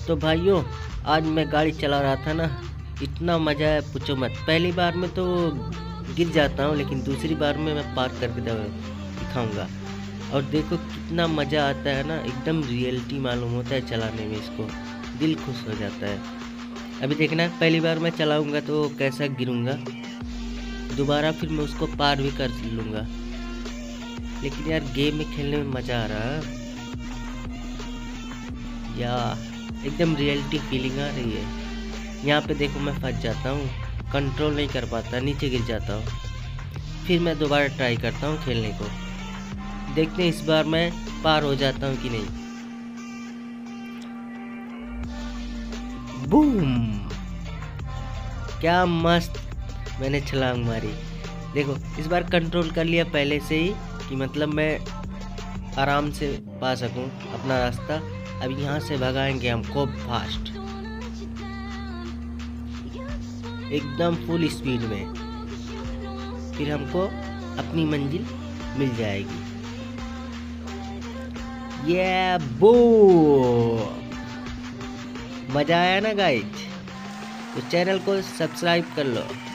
तो भाइयों, आज मैं गाड़ी चला रहा था ना, इतना मज़ा है पूछो मत। पहली बार में तो गिर जाता हूँ, लेकिन दूसरी बार में मैं पार करके दिखाऊंगा। और देखो कितना मज़ा आता है ना, एकदम रियलिटी मालूम होता है चलाने में, इसको दिल खुश हो जाता है। अभी देखना, पहली बार मैं चलाऊंगा तो कैसा गिरूंगा, दोबारा फिर मैं उसको पार भी कर लूँगा। लेकिन यार गेम में खेलने में मज़ा आ रहा है या एकदम रियलिटी फीलिंग आ रही है। यहाँ पे देखो मैं फंस जाता हूँ, कंट्रोल नहीं कर पाता, नीचे गिर जाता हूँ। फिर मैं दोबारा ट्राई करता हूँ खेलने को, देखते हैं इस बार मैं पार हो जाता हूँ कि नहीं। बूम! क्या मस्त मैंने छलांग मारी। देखो इस बार कंट्रोल कर लिया पहले से ही, कि मतलब मैं आराम से पा सकूं अपना रास्ता। अब यहाँ से भगाएंगे हम खूब फास्ट, एकदम फुल स्पीड में, फिर हमको अपनी मंजिल मिल जाएगी। ये बो मजा आया ना गाइज? तो चैनल को सब्सक्राइब कर लो।